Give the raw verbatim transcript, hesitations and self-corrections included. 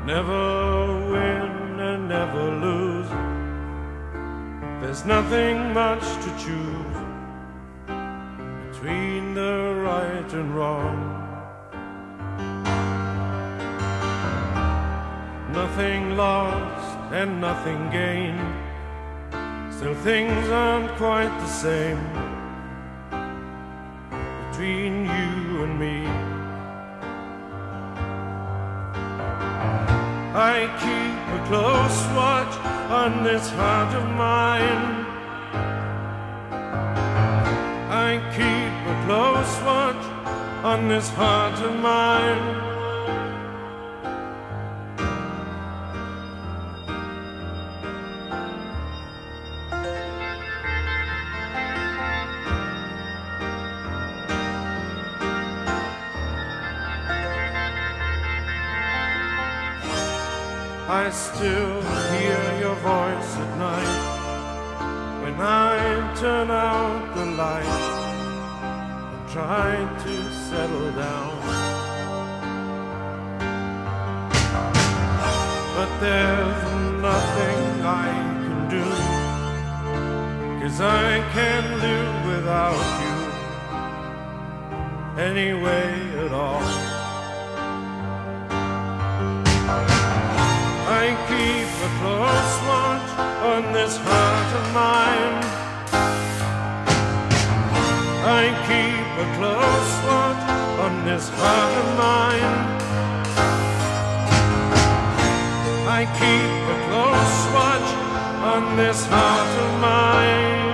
Never win and never lose. There's nothing much to choose between the right and wrong. Nothing lost and nothing gained. Still things aren't quite the same between you and me. I keep a close watch on this heart of mine. I keep a close watch on this heart of mine. I still hear your voice at night when I turn out the light and try to settle down. But there's nothing I can do, 'cause I can't live without you anyway at all. I keep a close watch on this heart of mine. I keep a close watch on this heart of mine. I keep a close watch on this heart of mine.